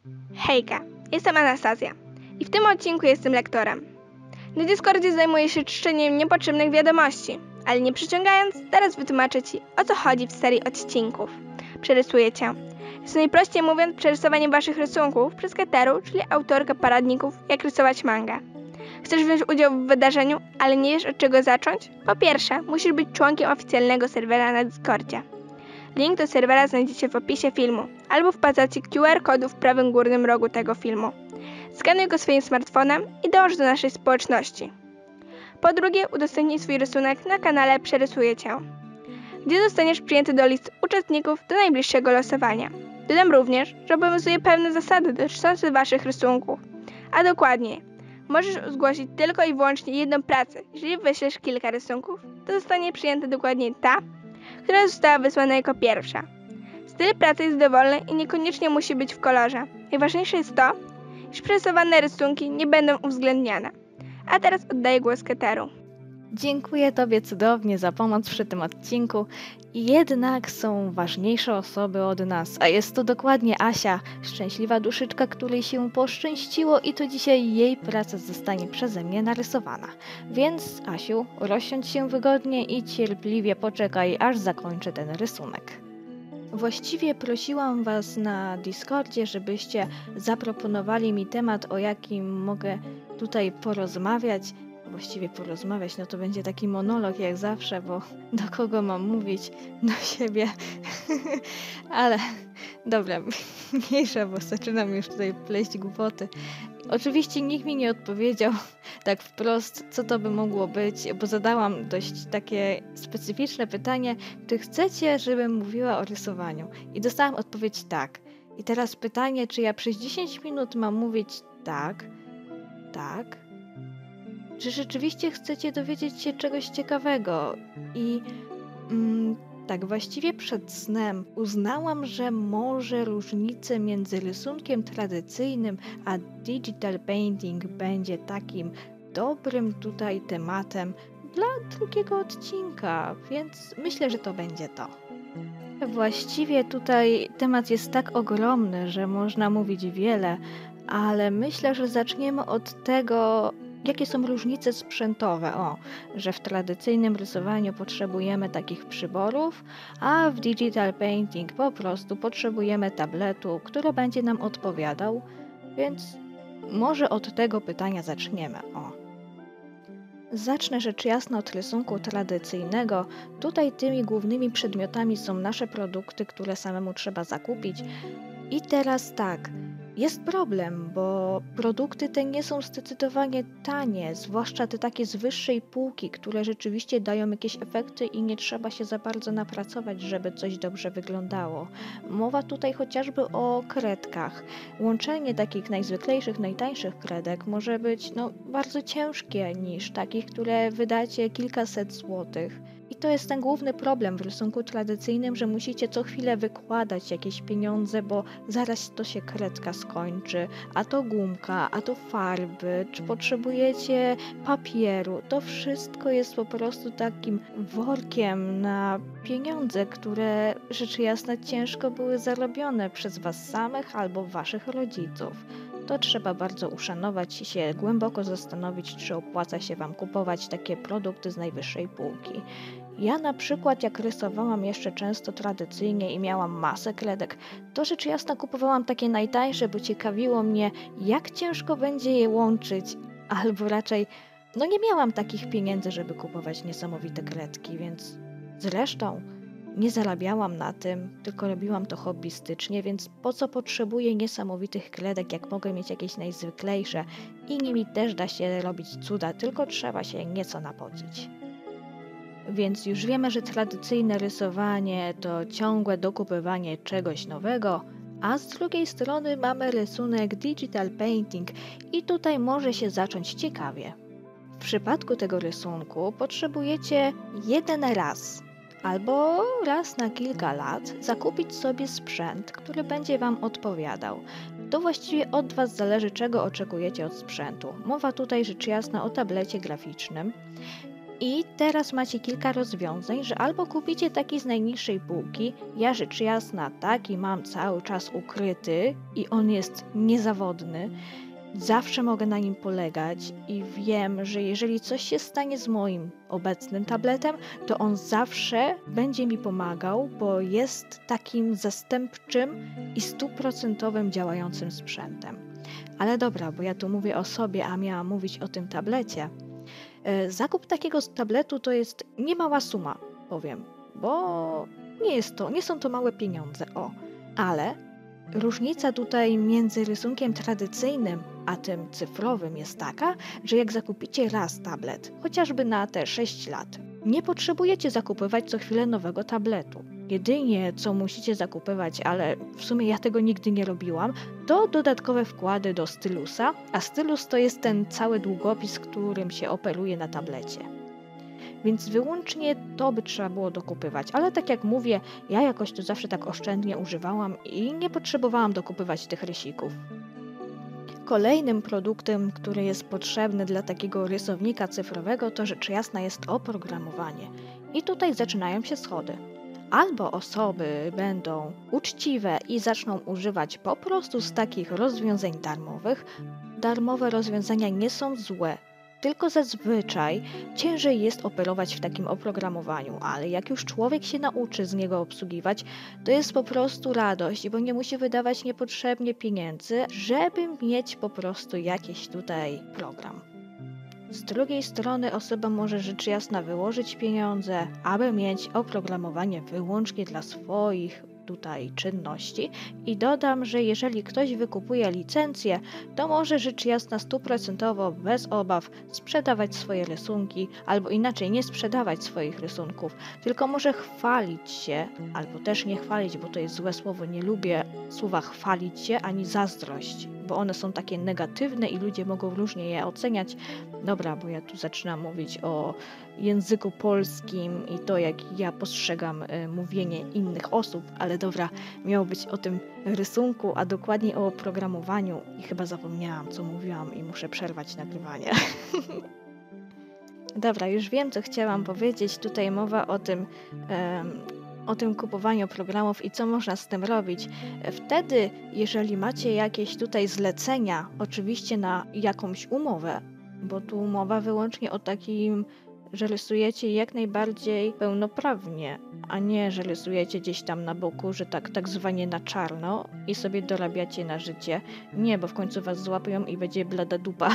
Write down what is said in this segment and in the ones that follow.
Hejka, jestem Anastazja i w tym odcinku jestem lektorem. Na Discordzie zajmuję się czyszczeniem niepotrzebnych wiadomości, ale nie przeciągając, teraz wytłumaczę Ci, o co chodzi w serii odcinków. Przerysuję Cię. Jest najprościej mówiąc przerysowanie Waszych rysunków przez Keteru, czyli autorkę poradników, jak rysować mangę. Chcesz wziąć udział w wydarzeniu, ale nie wiesz od czego zacząć? Po pierwsze, musisz być członkiem oficjalnego serwera na Discordzie. Link do serwera znajdziecie w opisie filmu albo w postaci QR kodu w prawym górnym rogu tego filmu. Skanuj go swoim smartfonem i dołącz do naszej społeczności. Po drugie, udostępnij swój rysunek na kanale Przerysuję Cię, gdzie zostaniesz przyjęty do list uczestników do najbliższego losowania. Dodam również, że obowiązuje pewne zasady dotyczące Waszych rysunków, a dokładniej, możesz zgłosić tylko i wyłącznie jedną pracę. Jeżeli wyślesz kilka rysunków, to zostanie przyjęta dokładnie ta, która została wysłana jako pierwsza. Styl pracy jest dowolny i niekoniecznie musi być w kolorze. Najważniejsze jest to, iż przerysowane rysunki nie będą uwzględniane. A teraz oddaję głos Keteru. Dziękuję Tobie cudownie za pomoc przy tym odcinku. Jednak są ważniejsze osoby od nas, a jest to dokładnie Asia, szczęśliwa duszyczka, której się poszczęściło i to dzisiaj jej praca zostanie przeze mnie narysowana. Więc Asiu, rozsiądź się wygodnie i cierpliwie poczekaj, aż zakończę ten rysunek. Właściwie prosiłam Was na Discordzie, żebyście zaproponowali mi temat, o jakim mogę tutaj porozmawiać. Właściwie porozmawiać, no to będzie taki monolog jak zawsze, bo do kogo mam mówić? Do siebie. Ale dobra, mniejsza, bo zaczynam już tutaj pleść głupoty. Oczywiście nikt mi nie odpowiedział tak wprost, co to by mogło być, bo zadałam dość takie specyficzne pytanie, czy chcecie, żebym mówiła o rysowaniu? I dostałam odpowiedź tak. I teraz pytanie, czy ja przez 10 minut mam mówić tak, czy rzeczywiście chcecie dowiedzieć się czegoś ciekawego? I tak właściwie przed snem uznałam, że może różnice między rysunkiem tradycyjnym a digital painting będzie takim dobrym tutaj tematem dla drugiego odcinka, więc myślę, że to będzie to. Właściwie tutaj temat jest tak ogromny, że można mówić wiele, ale myślę, że zaczniemy od tego, jakie są różnice sprzętowe? Że w tradycyjnym rysowaniu potrzebujemy takich przyborów, a w digital painting po prostu potrzebujemy tabletu, który będzie nam odpowiadał, więc może od tego pytania zaczniemy. Zacznę rzecz jasna od rysunku tradycyjnego. Tutaj tymi głównymi przedmiotami są nasze produkty, które samemu trzeba zakupić. I teraz tak. Jest problem, bo produkty te nie są zdecydowanie tanie, zwłaszcza te takie z wyższej półki, które rzeczywiście dają jakieś efekty i nie trzeba się za bardzo napracować, żeby coś dobrze wyglądało. Mowa tutaj chociażby o kredkach. Łączenie takich najzwyklejszych, najtańszych kredek może być bardzo ciężkie niż takich, które wydacie kilkaset złotych. I to jest ten główny problem w rysunku tradycyjnym, że musicie co chwilę wykładać jakieś pieniądze, bo zaraz to się kredka skończy, a to gumka, a to farby, czy potrzebujecie papieru. To wszystko jest po prostu takim workiem na pieniądze, które rzecz jasna ciężko były zarobione przez Was samych albo Waszych rodziców. To trzeba bardzo uszanować i się głęboko zastanowić, czy opłaca się Wam kupować takie produkty z najwyższej półki. Ja na przykład jak rysowałam jeszcze często tradycyjnie i miałam masę kredek, to rzecz jasna kupowałam takie najtańsze, bo ciekawiło mnie, jak ciężko będzie je łączyć, albo raczej nie miałam takich pieniędzy, żeby kupować niesamowite kredki, więc zresztą nie zarabiałam na tym, tylko robiłam to hobbystycznie, więc po co potrzebuję niesamowitych kredek, jak mogę mieć jakieś najzwyklejsze i nimi też da się robić cuda, tylko trzeba się nieco napocić. Więc już wiemy, że tradycyjne rysowanie to ciągłe dokupywanie czegoś nowego, a z drugiej strony mamy rysunek digital painting i tutaj może się zacząć ciekawie. W przypadku tego rysunku potrzebujecie jeden raz albo raz na kilka lat zakupić sobie sprzęt, który będzie Wam odpowiadał. To właściwie od Was zależy, czego oczekujecie od sprzętu. Mowa tutaj rzecz jasna o tablecie graficznym. I teraz macie kilka rozwiązań, że albo kupicie taki z najniższej półki, ja rzecz jasna taki mam cały czas ukryty i on jest niezawodny, zawsze mogę na nim polegać i wiem, że jeżeli coś się stanie z moim obecnym tabletem, to on zawsze będzie mi pomagał, bo jest takim zastępczym i 100% działającym sprzętem. Ale dobra, bo ja tu mówię o sobie, a miałam mówić o tym tablecie. Zakup takiego tabletu to jest niemała suma, powiem, bo nie są to małe pieniądze, ale różnica tutaj między rysunkiem tradycyjnym a tym cyfrowym jest taka, że jak zakupicie raz tablet, chociażby na te 6 lat, nie potrzebujecie zakupywać co chwilę nowego tabletu. Jedynie co musicie zakupywać, ale w sumie ja tego nigdy nie robiłam, to dodatkowe wkłady do stylusa, a stylus to jest ten cały długopis, którym się operuje na tablecie. Więc wyłącznie to by trzeba było dokupywać, ale tak jak mówię, ja jakoś to zawsze tak oszczędnie używałam i nie potrzebowałam dokupywać tych rysików. Kolejnym produktem, który jest potrzebny dla takiego rysownika cyfrowego, to rzecz jasna jest oprogramowanie. I tutaj zaczynają się schody. Albo osoby będą uczciwe i zaczną używać po prostu z takich rozwiązań darmowych. Darmowe rozwiązania nie są złe, tylko zazwyczaj ciężej jest operować w takim oprogramowaniu, ale jak już człowiek się nauczy z niego obsługiwać, to jest po prostu radość, bo nie musi wydawać niepotrzebnie pieniędzy, żeby mieć po prostu jakiś tutaj program. Z drugiej strony osoba może rzecz jasna wyłożyć pieniądze, aby mieć oprogramowanie wyłącznie dla swoich tutaj czynności i dodam, że jeżeli ktoś wykupuje licencję, to może rzecz jasna 100% bez obaw sprzedawać swoje rysunki, albo inaczej nie sprzedawać swoich rysunków, tylko może chwalić się, albo też nie chwalić, bo to jest złe słowo, nie lubię słowa chwalić się ani zazdrość, bo one są takie negatywne i ludzie mogą różnie je oceniać. Dobra, bo ja tu zaczynam mówić o języku polskim i to, jak ja postrzegam mówienie innych osób, ale dobra, miało być o tym rysunku, a dokładniej o oprogramowaniu i chyba zapomniałam, co mówiłam i muszę przerwać nagrywanie. Dobra, już wiem, co chciałam powiedzieć. Tutaj mowa o tym kupowaniu programów i co można z tym robić. Wtedy, jeżeli macie jakieś tutaj zlecenia, oczywiście na jakąś umowę, bo tu mowa wyłącznie o takim, że rysujecie jak najbardziej pełnoprawnie, a nie, że rysujecie gdzieś tam na boku, że tak zwanie na czarno i sobie dorabiacie na życie. Nie, bo w końcu was złapią i będzie blada dupa.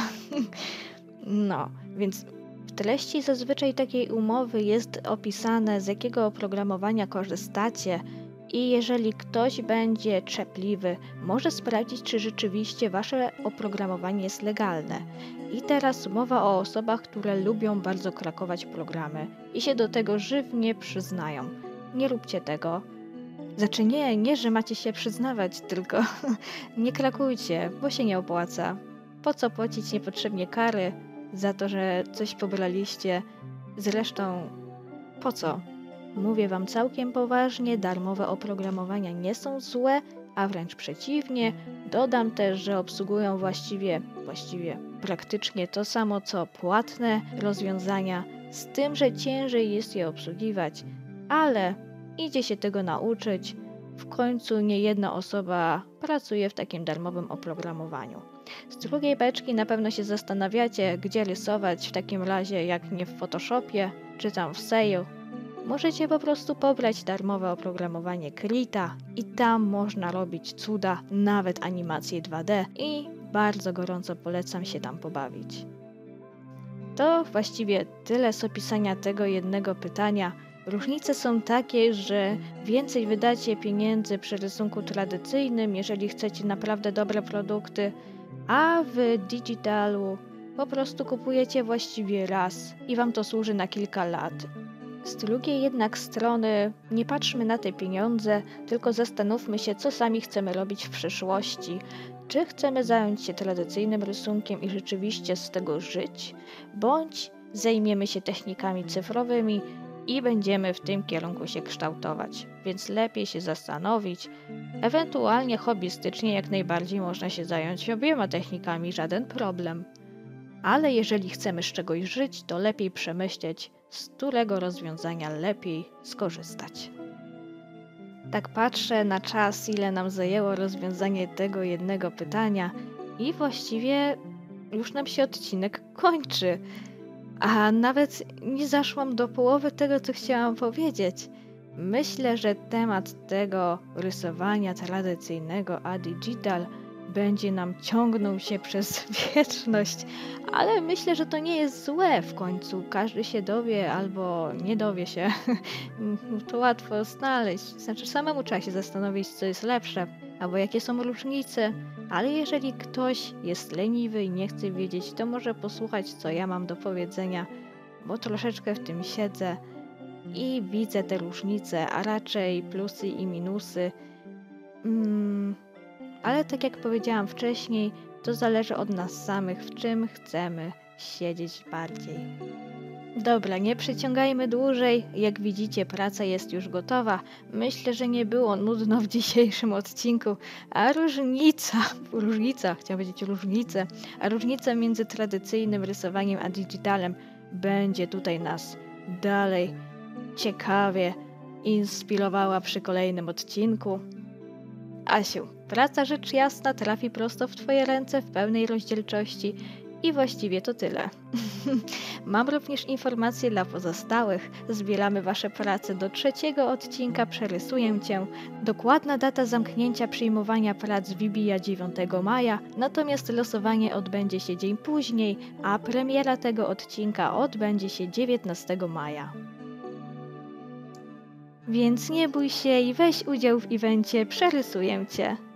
No, więc w treści zazwyczaj takiej umowy jest opisane, z jakiego oprogramowania korzystacie i jeżeli ktoś będzie czepliwy, może sprawdzić, czy rzeczywiście wasze oprogramowanie jest legalne. I teraz mowa o osobach, które lubią bardzo krakować programy i się do tego żywnie przyznają. Nie róbcie tego. Znaczy nie, że macie się przyznawać, tylko nie krakujcie, bo się nie opłaca. Po co płacić niepotrzebnie kary za to, że coś pobraliście? Zresztą, po co? Mówię wam całkiem poważnie, darmowe oprogramowania nie są złe, a wręcz przeciwnie. Dodam też, że obsługują właściwie praktycznie to samo co płatne rozwiązania, z tym, że ciężej jest je obsługiwać, ale idzie się tego nauczyć. W końcu nie jedna osoba pracuje w takim darmowym oprogramowaniu. Z drugiej beczki na pewno się zastanawiacie, gdzie rysować w takim razie, jak nie w Photoshopie, czy tam w Sail. Możecie po prostu pobrać darmowe oprogramowanie Krita i tam można robić cuda, nawet animacje 2D i bardzo gorąco polecam się tam pobawić. To właściwie tyle z opisania tego jednego pytania. Różnice są takie, że więcej wydacie pieniędzy przy rysunku tradycyjnym, jeżeli chcecie naprawdę dobre produkty, a w digitalu po prostu kupujecie właściwie raz i wam to służy na kilka lat. Z drugiej jednak strony nie patrzmy na te pieniądze, tylko zastanówmy się, co sami chcemy robić w przyszłości. Czy chcemy zająć się tradycyjnym rysunkiem i rzeczywiście z tego żyć, bądź zajmiemy się technikami cyfrowymi i będziemy w tym kierunku się kształtować. Więc lepiej się zastanowić. Ewentualnie hobbystycznie jak najbardziej można się zająć obiema technikami, żaden problem. Ale jeżeli chcemy z czegoś żyć, to lepiej przemyśleć, z którego rozwiązania lepiej skorzystać. Tak patrzę na czas, ile nam zajęło rozwiązanie tego jednego pytania i właściwie już nam się odcinek kończy. A nawet nie zaszłam do połowy tego, co chciałam powiedzieć. Myślę, że temat tego rysowania tradycyjnego a digital będzie nam ciągnął się przez wieczność, ale myślę, że to nie jest złe. W końcu każdy się dowie albo nie dowie się. To łatwo znaleźć. Znaczy samemu trzeba się zastanowić, co jest lepsze, albo jakie są różnice. Ale jeżeli ktoś jest leniwy i nie chce wiedzieć, to może posłuchać, co ja mam do powiedzenia, bo troszeczkę w tym siedzę i widzę te różnice, a raczej plusy i minusy. Ale tak jak powiedziałam wcześniej, to zależy od nas samych, w czym chcemy siedzieć bardziej. Dobra, nie przyciągajmy dłużej. Jak widzicie, praca jest już gotowa. Myślę, że nie było nudno w dzisiejszym odcinku. A różnica między tradycyjnym rysowaniem a digitalem będzie tutaj nas dalej ciekawie inspirowała przy kolejnym odcinku. Asiu, praca rzecz jasna trafi prosto w Twoje ręce w pełnej rozdzielczości i właściwie to tyle. Mam również informacje dla pozostałych. Zbieramy Wasze prace do 3. odcinka Przerysuję Cię. Dokładna data zamknięcia przyjmowania prac wybija 9 maja, natomiast losowanie odbędzie się dzień później, a premiera tego odcinka odbędzie się 19 maja. Więc nie bój się i weź udział w evencie Przerysuję Cię.